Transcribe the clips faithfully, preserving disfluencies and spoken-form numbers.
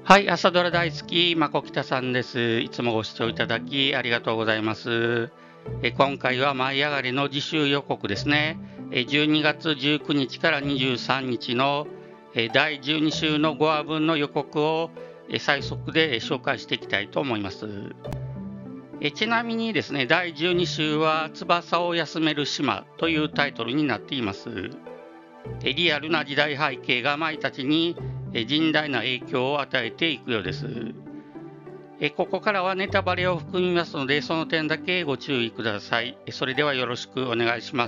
はい、朝ドラ大好き、まこきたさんです。いつもご視聴いただきありがとうございます。え今回は舞い上がれの次週予告ですね。えじゅうにがつじゅうくにちからにじゅうさんにちのえだいじゅうにしゅうのごわぶんの予告をえ最速で紹介していきたいと思います。えちなみにですね、だいじゅうにしゅうは翼を休める島というタイトルになっています。えリアルな時代背景が舞たちにえ甚大な影響を与えていくようです。えここからはネタバレを含みますので、その点だけご注意ください。それではよろしくお願いします。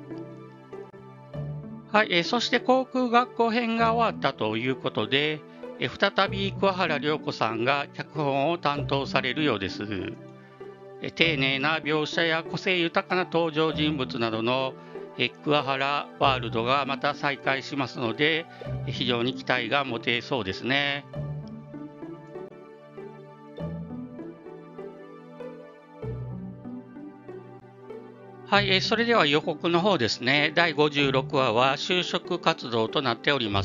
はい、えそして航空学校編が終わったということで、え再び桑原涼子さんが脚本を担当されるようです。え丁寧な描写や個性豊かな登場人物などのえ桑原ワールドがまた再開しますので、非常に期待が持てそうですね。はい、それでは予告の方ですね。だいごじゅうろくわは就職活動となっております。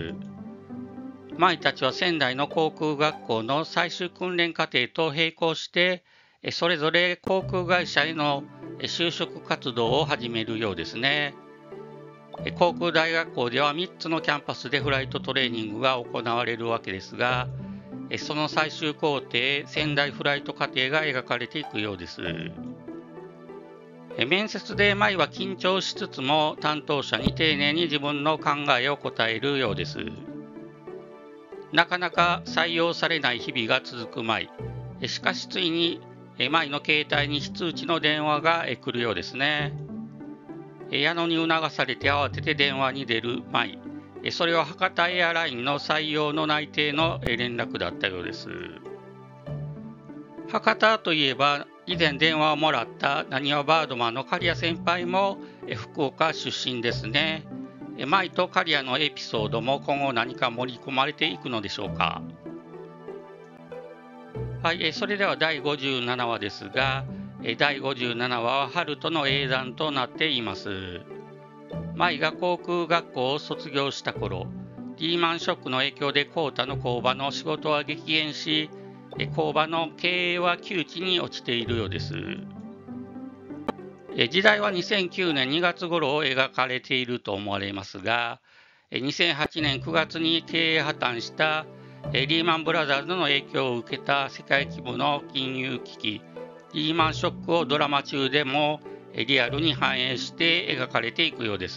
舞たちは仙台の航空学校の最終訓練課程と並行して、それぞれ航空会社への就職活動を始めるようですね。航空大学校ではみっつのキャンパスでフライトトレーニングが行われるわけですが、その最終工程、仙台フライト課程が描かれていくようです。面接で舞は緊張しつつも担当者に丁寧に自分の考えを答えるようです。なかなか採用されない日々が続く舞。しかしついに舞の携帯に非通知の電話が来るようですね。矢野に促されて慌てて電話に出る舞。それは博多エアラインの採用の内定の連絡だったようです。博多といえば以前電話をもらったなにわバードマンの刈谷先輩も福岡出身ですね。舞と刈谷のエピソードも今後何か盛り込まれていくのでしょうか。はい、それではだいごじゅうななわですが、だいごじゅうななわは春との英断となっています。舞が航空学校を卒業した頃、リーマンショックの影響でコータの工場の仕事は激減し、工場の経営は窮地に落ちているようです。時代はにせんきゅうねんにがつ頃を描かれていると思われますが、にせんはちねんくがつに経営破綻したリーマンブラザーズの影響を受けた世界規模の金融危機、リーマンショックをドラマ中でもリアルに反映して描かれていくようです。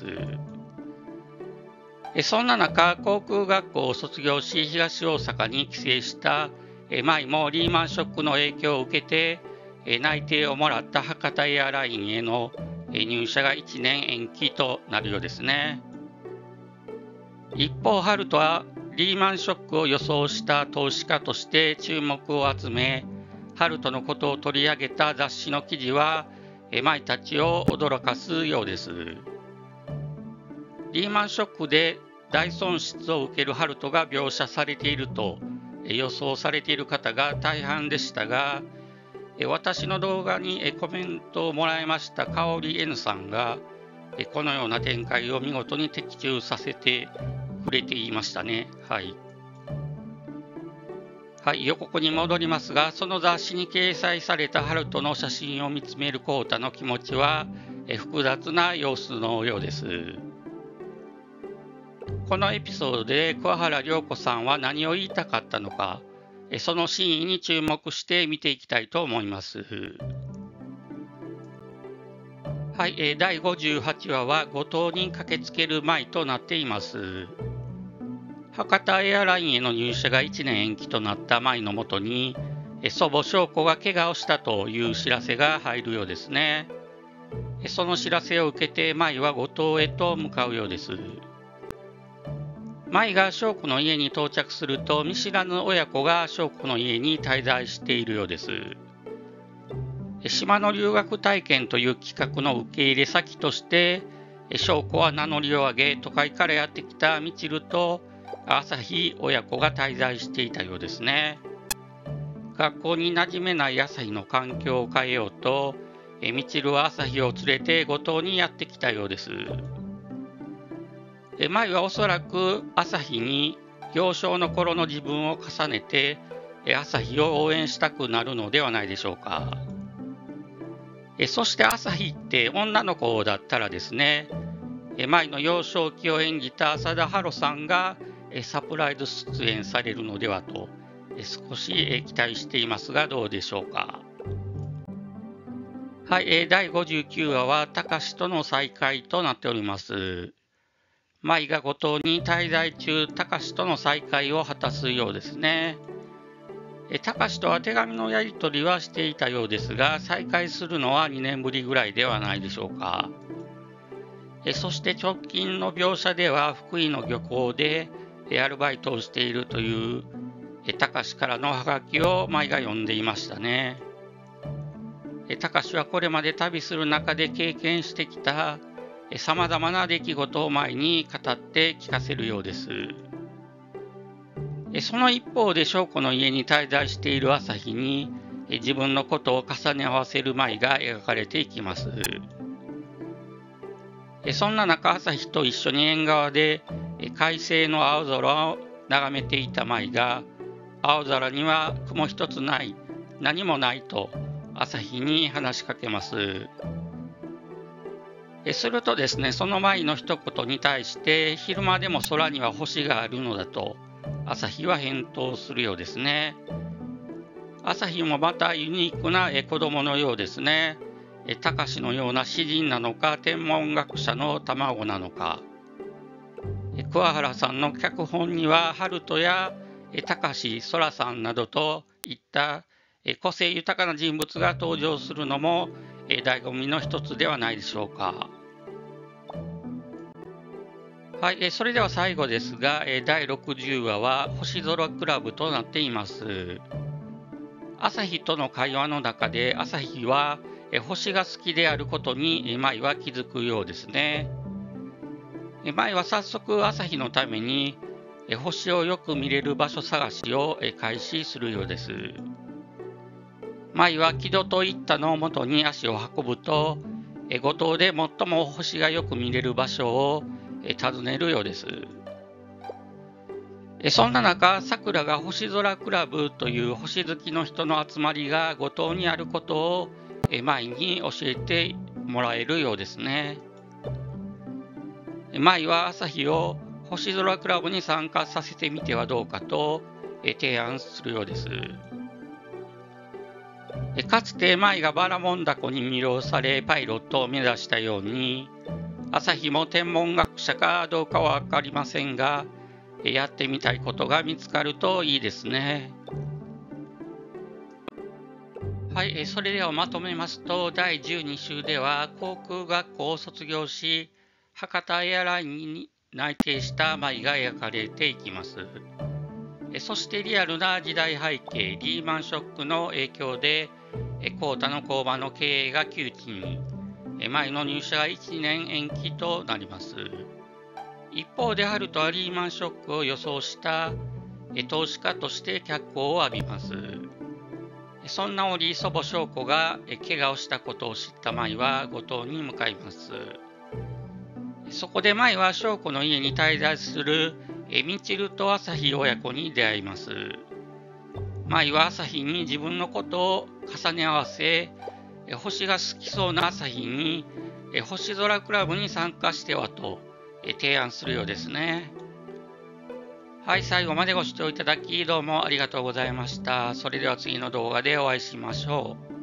そんな中、航空学校を卒業し東大阪に帰省した舞もリーマンショックの影響を受けて内定をもらった博多エアラインへの入社がいちねん延期となるようですね。一方、春とはリーマンショックを予想した投資家として注目を集め、春とのことを取り上げた雑誌の記事は舞たちを驚かすようです。リーマンショックで大損失を受ける春とが描写されていると予想されている方が大半でしたが、私の動画にコメントをもらいましたかおり N さんがこのような展開を見事に的中させてくれていましたね。はい。はい、予告に戻りますが、その雑誌に掲載された春との写真を見つめるコウタの気持ちは複雑な様子のようです。このエピソードで桑原涼子さんは何を言いたかったのか、その真意に注目して見ていきたいと思います。はい、だいごじゅうはちわは五島に駆けつける舞となっています。博多エアラインへの入社がいちねん延期となった舞のもとに、祖母翔子が怪我をしたという知らせが入るようですね。その知らせを受けて舞は五島へと向かうようです。舞が翔子の家に到着すると見知らぬ親子が翔子の家に滞在しているようです。島の留学体験という企画の受け入れ先として翔子は名乗りを上げ、都会からやってきたみちると朝日親子が滞在していたようですね。学校に馴染めない朝日の環境を変えようと、みちるは朝日を連れて五島にやってきたようです。舞はおそらく朝日に幼少の頃の自分を重ねて朝日を応援したくなるのではないでしょうか。そして朝日って女の子だったらですね、舞の幼少期を演じた浅田芭路さんがサプライズ出演されるのではと少し期待していますが、どうでしょうか。はい、だいごじゅうきゅうわは貴司との再会となっております。舞が五島に滞在中、貴司との再会を果たすようですね。貴司とは手紙のやり取りはしていたようですが、再会するのはにねんぶりぐらいではないでしょうか。そして直近の描写では福井の漁港でアルバイトをしているという貴司からのハガキを舞が読んでいましたね。貴司はこれまで旅する中で経験してきたさまざまな出来事を舞に語って聞かせるようです。その一方で翔子の家に滞在している朝日に自分のことを重ね合わせる舞が描かれていきます。そんな中、朝日と一緒に縁側で快晴の青空を眺めていた舞が、青空には雲一つない、何もないと朝日に話しかけます。するとですね、その舞の一言に対して、昼間でも空には星があるのだと朝日は返答するようですね。朝日もまたユニークな子供のようですね。貴司のような詩人なのか、天文学者の卵なのか。桑原さんの脚本には、春人や貴司、空さんなどといった個性豊かな人物が登場するのも醍醐味の一つではないでしょうか。はい、それでは最後ですが、だいろくじゅうわは星空クラブとなっています。朝日との会話の中で、朝日は星が好きであることに舞は気づくようですね。舞は早速朝日のために星をよく見れる場所探しを開始するようです。舞は木戸といったのをもとに足を運ぶと、五島で最も星がよく見れる場所を訪ねるようです。そんな中、さくらが星空クラブという星好きの人の集まりが五島にあることを舞に教えてもらえるようですね。舞は朝日を星空クラブに参加させてみてはどうかと提案するようです。かつて舞がバラモンダコに魅了されパイロットを目指したように、朝日も天文学者かどうかは分かりませんが、やってみたいことが見つかるといいですね。はい、それではまとめますと、だいじゅうに週では航空学校を卒業し、博多エアラインに内定した舞が描かれていきます。そしてリアルな時代背景、リーマンショックの影響で、コータの工場の経営が窮地に、舞の入社がいちねん延期となります。一方で、春人はリーマンショックを予想した投資家として脚光を浴びます。そんな折、祖母翔子が怪我をしたことを知った舞は五島に向かいます。そこで舞は翔子の家に滞在するみちると朝日親子に出会います。舞は朝日に自分のことを重ね合わせ、星が好きそうな朝日に星空クラブに参加してはと提案するようですね。はい、最後までご視聴いただきどうもありがとうございました。それでは次の動画でお会いしましょう。